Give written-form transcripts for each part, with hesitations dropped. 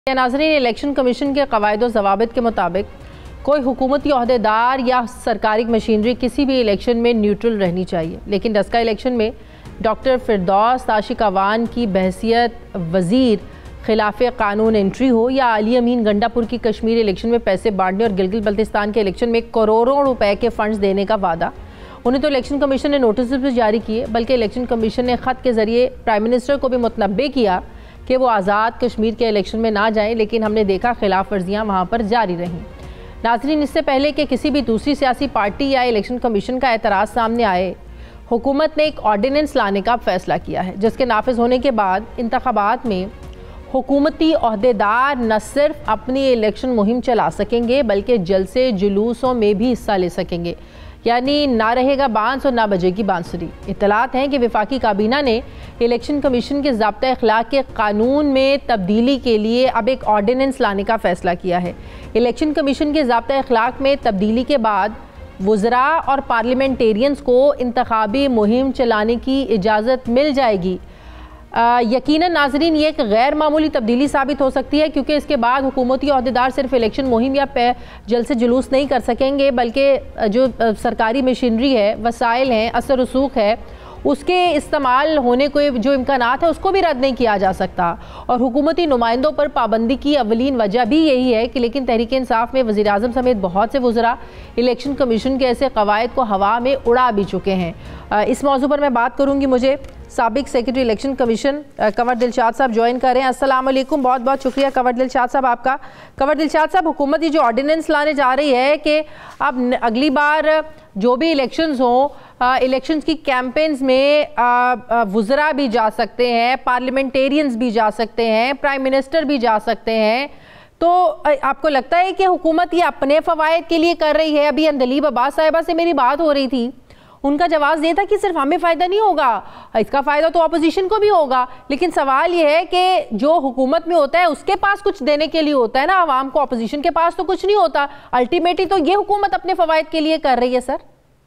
नाज़रीन, election commission के क़वाइद व ज़वाबित के मुताबिक कोई हुकूमती अहदेदार या सरकारी मशीनरी किसी भी इलेक्शन में न्यूट्रल रहनी चाहिए, लेकिन डस्का इलेक्शन में डॉक्टर फिरदौस ताशिक अवान की बहसियत वज़ीर खिलाफ कानून एंट्री हो या अली अमीन गंडापुर की कश्मीर इलेक्शन में पैसे बांटने और गिलगित बल्तिस्तान के इलेक्शन में करोड़ों रुपए के फंड्स देने का वादा, उन्हें तो इलेक्शन कमीशन ने नोटिस भी जारी किए, बल्कि इलेक्शन कमीशन ने ख़त के ज़रिए प्राइम मिनिस्टर को भी मुतनब्बे किया कि वो आज़ाद कश्मीर के इलेक्शन में ना जाएं, लेकिन हमने देखा खिलाफ वर्जियाँ वहाँ पर जारी रहीं। नाज़रीन, इससे पहले कि किसी भी दूसरी सियासी पार्टी या इलेक्शन कमीशन का एतराज़ सामने आए, हुकूमत ने एक ऑर्डिनेंस लाने का फैसला किया है, जिसके नाफिज होने के बाद इंतखाबात में हुकूमती अहदेदार न सिर्फ अपनी इलेक्शन मुहिम चला सकेंगे बल्कि जलसे जुलूसों में भी हिस्सा ले सकेंगे, यानी ना रहेगा बांस और ना बजेगी बांसुरी। इत्तलात हैं कि वफाकी काबीना ने इलेक्शन कमीशन के ज़ाब्ता अखलाक के कानून में तब्दीली के लिए अब एक ऑर्डिनेंस लाने का फ़ैसला किया है। इलेक्शन कमीशन के ज़ाब्ता अखलाक में तब्दीली के बाद वज़रा और पार्लियामेंटेरियंस को इंतखाबी मुहिम चलाने की इजाज़त मिल जाएगी। यकीनन नाज़रीन, ये एक गैर मामूली तब्दीली साबित हो सकती है, क्योंकि इसके बाद हुकूमती अहदेदार सिर्फ इलेक्शन मुहिम या जलसे जुलूस नहीं कर सकेंगे, बल्कि जो सरकारी मशीनरी है, वसाइल हैं, असर रसूख है, उसके इस्तेमाल होने को जो इम्कानात है उसको भी रद्द नहीं किया जा सकता। और हुकूमती नुमाइंदों पर पाबंदी की अवलीन वजह भी यही है कि लेकिन तहरीक इंसाफ में वज़ीर आज़म समेत बहुत से वज़रा इलेक्शन कमीशन के ऐसे कवायद को हवा में उड़ा भी चुके हैं। इस मौजू पर मैं बात करूँगी, मुझे साबिक secretary election commission Kanwar Dilshad साहब ज्वाइन कर रहे हैं। अस्सलाम वालेकुम, बहुत बहुत शुक्रिया कंवर दिलशाद साहब आपका। कंवर दिलशाद साहब, हुकूमत ये जो ऑर्डिनेंस लाने जा रही है कि अब अगली बार जो भी इलेक्शंस हों, इलेक्शंस की कैंपेन्स में वज़रा भी जा सकते हैं, पार्लियामेंटेरियंस भी जा सकते हैं, प्राइम मिनिस्टर भी जा सकते हैं, तो आपको लगता है कि हुकूमत ये अपने फ़वायद के लिए कर रही है? अभी अंदलीब अब्बास साहिबा से मेरी बात हो रही थी, उनका जवाब ये था कि सिर्फ हमें फ़ायदा नहीं होगा, इसका फ़ायदा तो अपोजिशन को भी होगा, लेकिन सवाल ये है कि जो हुकूमत में होता है उसके पास कुछ देने के लिए होता है ना आवाम को, अपोजिशन के पास तो कुछ नहीं होता। अल्टीमेटली तो ये हुकूमत अपने फ़वायद के लिए कर रही है। सर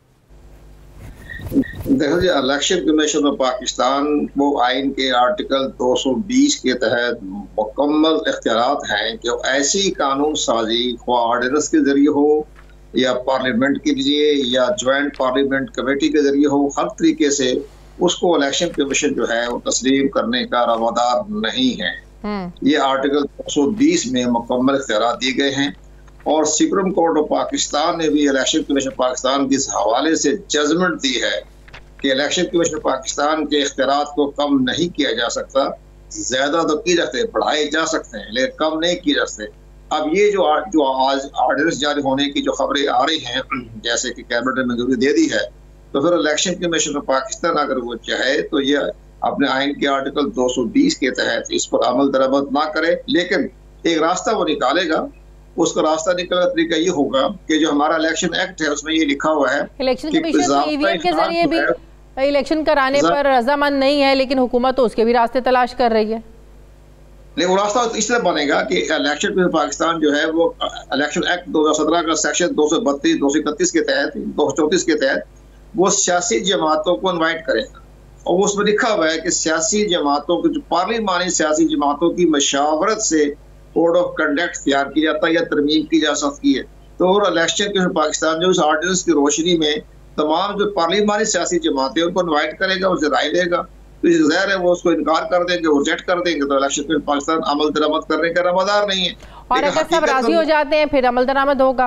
देखो जी, इलेक्शन कमीशन ऑफ पाकिस्तान वो आइन के आर्टिकल 220 के तहत मुकम्मल इख्तियारात हैं कि ऐसी कानून साजी ऑर्डिनेंस के जरिए हो या पार्लियामेंट के जरिए या ज्वाइंट पार्लियामेंट कमेटी के जरिए हो, हर तरीके से उसको इलेक्शन कमीशन जो है वो तस्लीम करने का रवादार नहीं है। ये आर्टिकल 220 में मुकम्मल इख्तियारात दिए गए हैं और सुप्रीम कोर्ट ऑफ पाकिस्तान ने भी इलेक्शन कमीशन पाकिस्तान के इस हवाले से जजमेंट दी है कि इलेक्शन कमीशन पाकिस्तान के इख्तियारात को कम नहीं किया जा सकता, ज्यादा तो किए जाते हैं, बढ़ाए जा सकते हैं, लेकिन कम नहीं किए जा सकते। अब ये जो आज ऑर्डिनेंस जारी होने की जो खबरें आ रही हैं, जैसे कि कैबिनेट ने मंजूरी दे दी है, तो फिर इलेक्शन कमीशन ऑफ पाकिस्तान अगर वो चाहे तो ये अपने आइन के आर्टिकल 220 के तहत इस पर अमल दरामद ना करे, लेकिन एक रास्ता वो निकालेगा। उसका रास्ता निकलने का तरीका ये होगा कि जो हमारा इलेक्शन एक्ट है उसमें ये लिखा हुआ है इलेक्शन कमीशन ईवीएम के जरिए भी इलेक्शन कराने पर रजामंद नहीं है, लेकिन हुकूमत तो उसके भी रास्ते तलाश कर रही है। लेकिन वो रास्ता इस तरह बनेगा कि इलेक्शन कमीशन पाकिस्तान जो है वो इलेक्शन एक्ट 2017 का सेक्शन 232, 231 के तहत, 234 के तहत वो सियासी जमातों को इन्वाइट करेगा और वो उसमें लिखा हुआ है कि सियासी जमातों को, जो पार्लिमानी सियासी जमातों की मशावरत से कोड ऑफ कंडक्ट तैयार किया जाता है या तरमीम की जा सकती है। तो इलेक्शन कमीशन पाकिस्तान जो इस ऑर्डिनेंस की रोशनी में तमाम जो पार्लिमानी सियासी जमातें उनको इन्वाइट करेगा, उनसे राय लेगा, तो ज़ाहिर है वो उसको इनकार कर देंगे, वो रिजेक्ट कर देंगे, तो इलेक्शन कमीशन पाकिस्तान अमल दरामद करने का रवादार नहीं है। और अगर सब राजी हो जाते हैं फिर अमल दरामद होगा?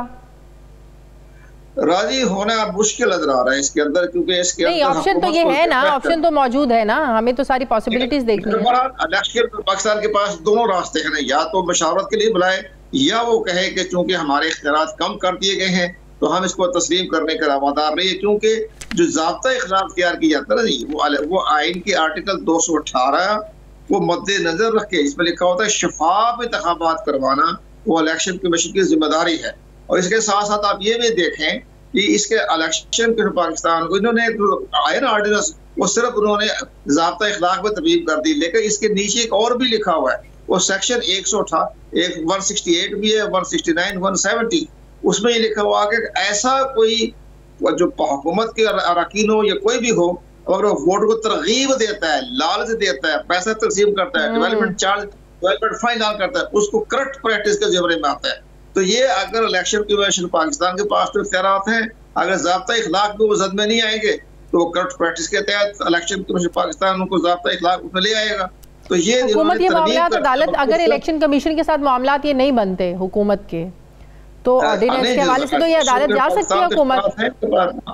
राजी होना मुश्किल नजर आ रहा है इसके अंदर, क्योंकि इसके नहीं, ऑप्शन तो ये है ना, ऑप्शन तो मौजूद है ना, हमें तो सारी पॉसिबिलिटीज देखनी है। इलेक्शन पाकिस्तान के पास दोनों रास्ते हैं, या तो मशावरत के लिए बुलाए या वो कहे कि चूंकि हमारे इख्तियारात कम कर दिए गए हैं तो हम इसको तस्लीम करने का रवादार नहीं है, क्योंकि जो ज़ाब्ता इख्तियार तैयार किया जाता है वो आइन के आर्टिकल 218 वो मद्देनजर रख के इसमें लिखा होता है शफाफ इंतखाबात करवाना वो इलेक्शन कमीशन की जिम्मेदारी है। और इसके साथ साथ आप ये भी देखें कि इसके इलेक्शन के पाकिस्तान को इन्होंने आयन ऑर्डिनेंस वो सिर्फ उन्होंने ज़ाब्ता इख्तियार में तरमीम कर दी, लेकिन इसके नीचे एक और भी लिखा हुआ है, वो सेक्शन 168 भी है, 169, 170, उसमें ये लिखा हुआ कि ऐसा कोई जो हुकूमत के अरकान हो या कोई भी हो, अगर वो वोट को तरगीब देता है, लालच देता है, पैसा तकसीम करता है, डेवलपमेंट चार्ज डेवलपमेंट फाइनल करता है, उसको करप्ट प्रैक्टिस के ज़िम्मे में आता है। तो ये अगर इलेक्शन कमीशन पाकिस्तान के पास तो इख्तियारात हैं, अगर ज़ाब्ता इखलाक में वो जद में नहीं आएंगे तो करप्ट प्रैक्टिस के तहत इलेक्शन कमीशन पाकिस्तान उनको ज़ाब्ता इखलाक में ले आएगा। तो ये हुकूमत ये मामलात अदालत, अगर इलेक्शन कमीशन के साथ मामलात ये नहीं बनते हुकूमत के, तो ऑर्डिनेंस के हवाले से तो ये अदालत जा सकती है हुकूमत।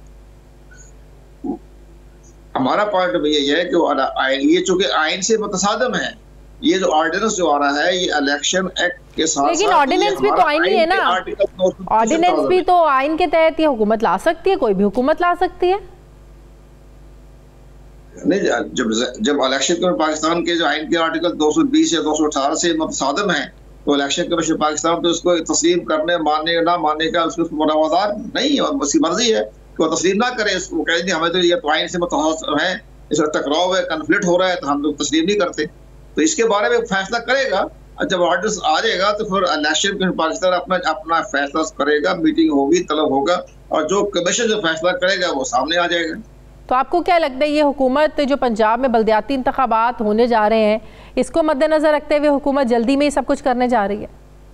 हमारा पॉइंट भी यही है कि ये चूंकि आइन से मुतसादम है, ये जो ऑर्डिनेंस जो आ रहा है ये इलेक्शन एक्ट के साथ, लेकिन ऑर्डिनेंस भी तो आइन ही है ना, ऑर्डिनेंस भी तो आइन के तहत ये हुकूमत ला सकती है, कोई भी हुकूमत ला सकती है। नहीं, जब इलेक्शन कमीशन पाकिस्तान के जो आइन के आर्टिकल 220 या 218 से मुतसादम है तो इलेक्शन कमीशन पाकिस्तान तो उसको तस्लीम करने, मानने ना मानने का उसको मुनावज़ात नहीं है, उसकी मर्जी है कि वो तस्लीम ना करे। उसको कह दें हमें तो ये आइन से मुतसादम है, इसका टकराव है, कन्फ्लिक्ट हो रहा है, तो हम लोग तस्लीम नहीं करते। तो इसके बारे में फैसला करेगा, जब ऑर्डर आ जाएगा तो फिर इलेक्शन कमीशन पाकिस्तान अपना फैसला करेगा, मीटिंग होगी, तलब होगा, और जो कमीशन जो फैसला करेगा वो सामने आ जाएगा। तो आपको क्या लगता है ये हुकूमत जो पंजाब में बल्दियाती इंतखाबात होने जा रहे हैं, इसको मद्देनजर रखते हुए हुकूमत जल्दी में ही सब कुछ करने जा रही है?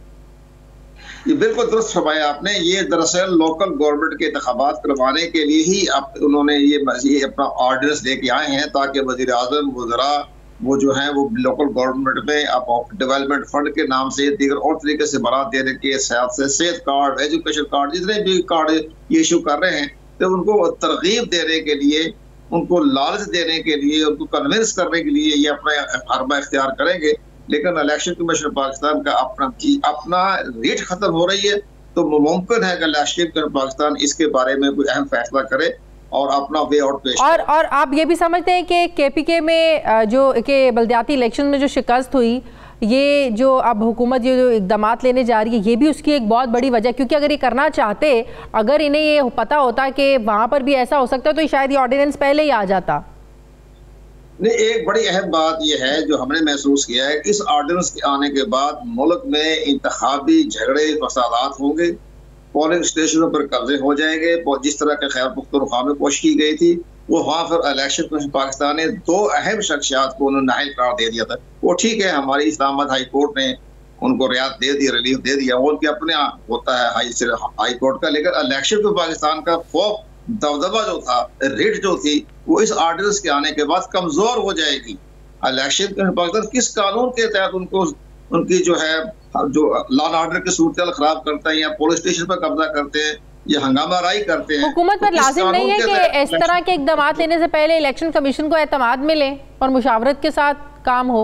ये बिल्कुल दुरुस्त फरमाया आपने। ये दरअसल लोकल गवर्नमेंट के इंतखाबात करवाने के लिए ही उन्होंने ये अपना ऑर्डिनेंस लेके आए हैं, ताकि वज़ीर आज़म, वज़रा वो जो हैं वो लोकल गवर्नमेंट में आप डेवलपमेंट फंड के नाम से दीगर और तरीके से बरात देने के साथ से सेहत कार्ड, एजुकेशन कार्ड, जितने भी कार्ड ये इशू कर रहे हैं, तो उनको तरगीब देने के लिए, उनको लालच देने के लिए, उनको कन्विंस करने के लिए ये अपना हरबा इख्तियार करेंगे। लेकिन इलेक्शन कमीशन पाकिस्तान का अपना रेट खत्म हो रही है, तो मुमकिन है कि इलेक्शन कमीशन पाकिस्तान इसके बारे में कोई अहम फैसला करे और अपना वे आउट पेश और आप ये भी समझते हैं कि KPK में जो के बल्दियाती इलेक्शन में जो शिकस्त हुई, ये जो अब हुकूमत ये जो इकदाम लेने जा रही है, ये भी उसकी एक बहुत बड़ी वजह, क्योंकि अगर ये करना चाहते, अगर इन्हें ये पता होता कि वहाँ पर भी ऐसा हो सकता है, तो शायद ये ऑर्डिनेंस पहले ही आ जाता। नहीं, एक बड़ी अहम बात यह है जो हमने महसूस किया है कि इस ऑर्डिनेंस के आने के बाद मुल्क में इंतखाबी झगड़े फसादात होंगे, पोलिंग स्टेशनों पर कब्जे हो जाएंगे। जिस तरह के खैर पुख्तनख्वा में कोशिश की गई थी, वो वहाँ पर इलेक्शन कमीशन पाकिस्तान ने 2 अहम शख्सियात को उन्होंने नाअहल करार दे दिया था। वो ठीक है, हमारी इस्लामाबाद हाई कोर्ट ने उनको रियायत दे दी, रिलीफ दे दिया, वो उनके अपने होता है हाई कोर्ट का। लेकिन इलेक्शन में पाकिस्तान का खौफ, दबदबा जो था, रेट जो थी, वो इस ऑर्डिनेंस के आने के बाद कमजोर हो जाएगी। इलेक्शन कमीशन पाकिस्तान किस कानून के तहत उनको उनकी जो है जो लॉ एंड ऑर्डर की सूरत खराब करते हैं या पुलिस स्टेशन पर कब्जा करते हैं या हंगामा राई करते हैं, हुकूमत पर लाजिम नहीं है कि इस तरह के इकदाम लेने से पहले इलेक्शन कमीशन को एतमाद मिले और मुशावरत के साथ काम हो?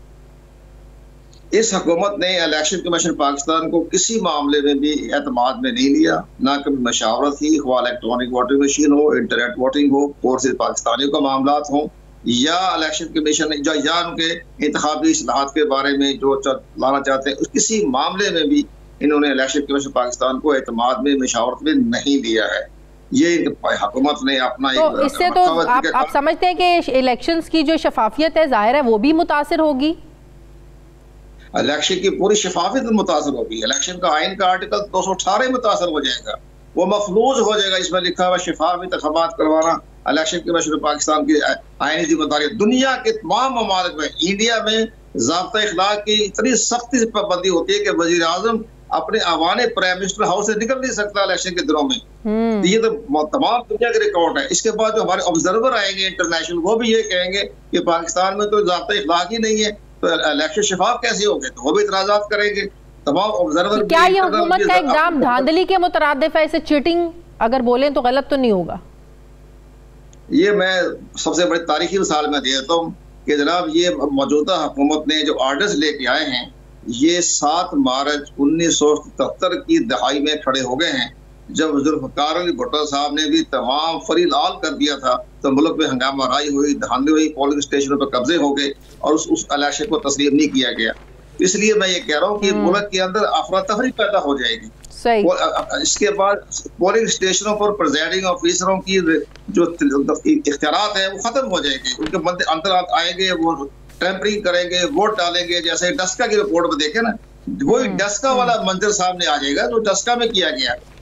इस हुकूमत ने इलेक्शन कमीशन पाकिस्तान को किसी मामले में भी एतमाद में नहीं लिया, ना कभी मशावरत ही, इलेक्ट्रॉनिक वोटिंग मशीन हो, इंटरनेट वोटिंग हो, फोर्सेज पाकिस्तानियों का मामला हो, या इलेक्शन कमीशन या उनके इंतखाबी इस्लाहात के बारे में जो लाना चाहते हैं, किसी मामले में भी इन्होंने इलेक्शन कमीशन पाकिस्तान को एतमाद में, मशावरत में नहीं लिया है। ये हुकूमत ने अपना तो इससे तो आप समझते हैं कि इलेक्शंस की जो शफाफियत है, जाहिर है वो भी मुतासिर होगी? इलेक्शन की पूरी शफाफियत मुतासर होगी। इलेक्शन का आइन का आर्टिकल 218 मुतासर हो जाएगा, वो मफलूज हो जाएगा। इसमें लिखा हुआ शफाफ इंतखाबात करवाना इलेक्शन कमीशन पाकिस्तान की आइनी जिम्मेदारी। दुनिया के तमाम ममालिक में, इंडिया में ज़ाब्ता इखलाक की इतनी सख्ती से पाबंदी होती है कि वज़ीर आज़म अपने आवाने प्राइम मिनिस्टर हाउस से निकल नहीं सकता इलेक्शन के दिनों में। ये तो तमाम दुनिया के रिकॉर्ड है। इसके बाद जो हमारे ऑब्जर्वर आएंगे इंटरनेशनल, वो भी ये कहेंगे कि पाकिस्तान में तो ज़ाब्ता इखलाक ही नहीं है, तो इलेक्शन शफाफ कैसे होंगे, तो वो भी इतराज़ात करेंगे तमाम ऑब्जर्वर। तो क्या ये हुकूमत का इक़दाम धांधली के मुतरादिफ है? इसे चीटिंग अगर बोलें तो गलत तो नहीं होगा? ये मैं सबसे बड़ी तारीखी मिसाल में देता हूँ कि जनाब ये मौजूदा हुकूमत ने जो ऑर्डर्स लेके आए हैं, ये 7 मार्च 1977 की दहाई में खड़े हो गए हैं, जब जुल्फ़िकार अली भुट्टो साहब ने भी तमाम फरी लाल कर दिया था, तो मुल्क में हंगामा राई हुई, धांधली हुई, पोलिंग स्टेशनों पर कब्जे हो गए और उस इलेक्शन को तस्लीम नहीं किया गया। इसलिए मैं ये कह रहा हूँ कि मुल्क के अंदर अफरा तफरी पैदा हो जाएगी। इसके बाद पोलिंग स्टेशनों पर प्रिजाइडिंग ऑफिसरों की जो इख्तियारात है वो खत्म हो जाएंगे, उनके बंदे अंदर आएंगे, वो टेम्परिंग करेंगे, वोट डालेंगे। जैसे डस्का की रिपोर्ट में देखे ना, वही डस्का वाला मंजर सामने आ जाएगा जो डस्का में किया गया।